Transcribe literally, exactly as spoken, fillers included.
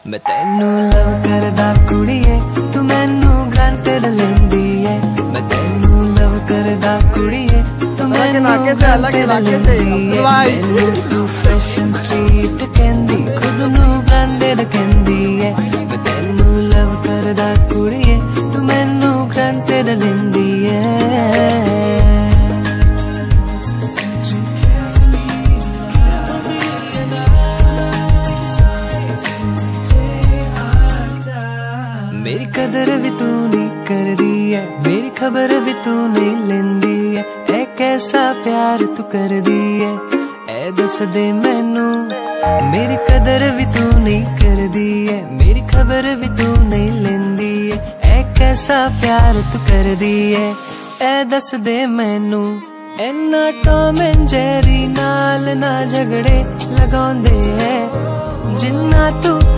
मैं तेनू लव करदा कुड़िए तू मैनू ग्रांटेड लेंदी है। मैं तेनू लव करदा कुड़िए तू मैनू ग्रांटेड लेंदी है। मैनू तू फैशन स्ट्रीट कहंदी खुद नू ब्रांडेड कहंदी है। मैं तेनू लव करदा कुड़िए तू मैनू ग्रांटेड लेंदी है। मेरी कदर भी तू नहीं कर दी है, मेरी खबर भी तू नहीं लेंदी है। ऐ कैसा प्यार तू कर दी है, ऐ दस दे मैनू। मेरी कदर भी तू नहीं कर दी है, मेरी खबर भी तू नहीं लेंदी है। ऐ कैसा प्यार तू कर दी है, ऐ दस दे मैनू। इन्ना टॉम एंड जेरी नाल ना झगड़े लगाउंदे है जिन्ना तू